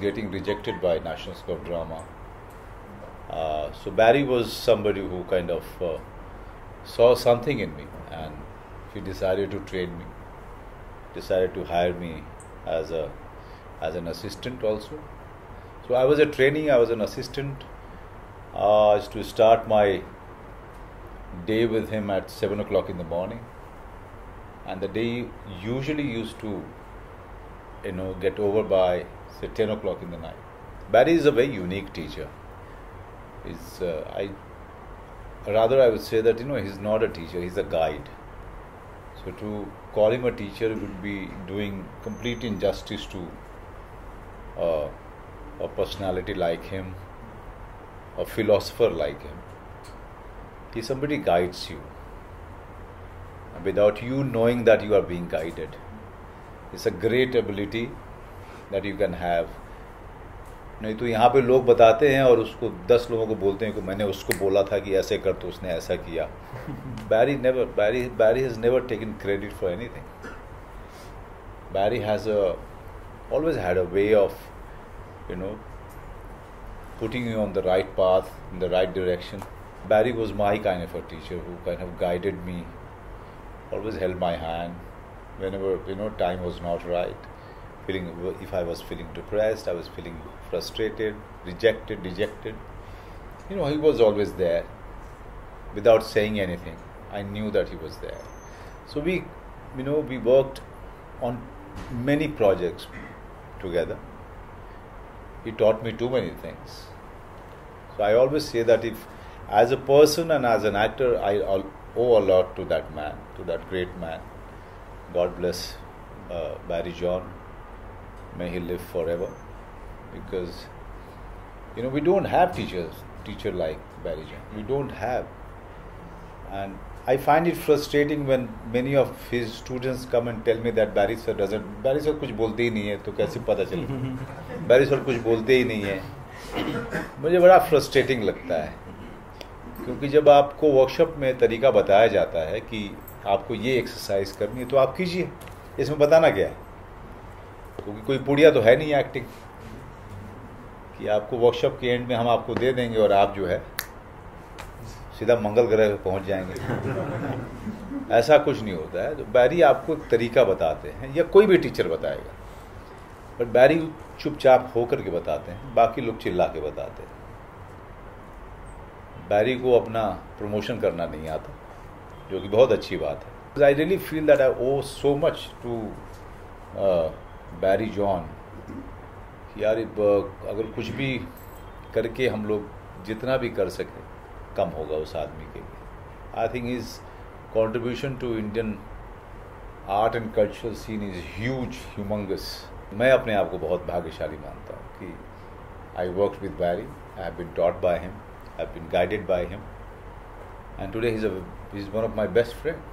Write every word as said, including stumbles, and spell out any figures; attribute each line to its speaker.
Speaker 1: getting rejected by National School of Drama. Uh, so Barry was somebody who kind of uh, saw something in me, and he decided to train me, decided to hire me as a as an assistant also. So I was a trainee, I was an assistant. Uh, I used to start my day with him at seven o'clock in the morning, and the day usually used to, you know, get over by say ten o'clock in the night. Barry is a very unique teacher. He's, uh, I rather I would say that, you know, he's not a teacher, he's a guide. So to call him a teacher would be doing complete injustice to uh, a personality like him, a philosopher like him. He somebody guides you without you knowing that you are being guided. It's a great ability that you can have. नहीं तो यहाँ पे लोग बताते हैं और उसको दस लोगों को बोलते हैं कि मैंने उसको बोला था कि ऐसे कर तो उसने ऐसा किया. Barry never, Barry, Barry has never taken credit for anything. Barry has a, always had a way of, you know, putting you on the right path, in the right direction. Barry was my kind of a teacher who kind of guided me, always held my hand whenever, you know, time was not right. Feeling, if I was feeling depressed, I was feeling frustrated, rejected, dejected. You know, he was always there without saying anything. I knew that he was there. So we, you know, we worked on many projects together. He taught me too many things. So I always say that if, as a person and as an actor, I owe a lot to that man, to that great man. God bless uh, Barry John. May he live forever. Because, you know, we don't have teachers, teacher like Barry John. We don't have. And I find it frustrating when many of his students come and tell me that Barry sir doesn't, Barry sir कुछ बोलते ही नहीं है, तो कैसे पता चले? Barry sir कुछ बोलते ही नहीं है. मुझे बड़ा frustrating लगता है. क्योंकि जब आपको वर्कशॉप में तरीका बताया जाता है कि आपको ये एक्सरसाइज करनी है तो आप कीजिए. इसमें बताना क्या है? क्योंकि कोई पुड़िया तो है नहीं एक्टिंग कि आपको वर्कशॉप के एंड में हम आपको दे देंगे और आप जो है सीधा मंगल ग्रह पे पहुंच जाएंगे. ऐसा कुछ नहीं होता है. तो बैरी आपको एक तरीका बताते हैं, या कोई भी टीचर बताएगा, बट बैरी चुपचाप होकर के बताते हैं, बाकी लोग चिल्ला के बताते हैं. बैरी को अपना प्रमोशन करना नहीं आता, जो कि बहुत अच्छी बात है. I really feel that I owe so much to Barry John. यार अगर कुछ भी करके हम लोग जितना भी कर सकें कम होगा उस आदमी के लिए. I think his contribution to Indian art and cultural scene is huge, humungous. मैं अपने आप को बहुत भाग्यशाली मानता हूँ कि I work with Barry, I have been taught by him, I have been guided by him, and today he is one of my best friend.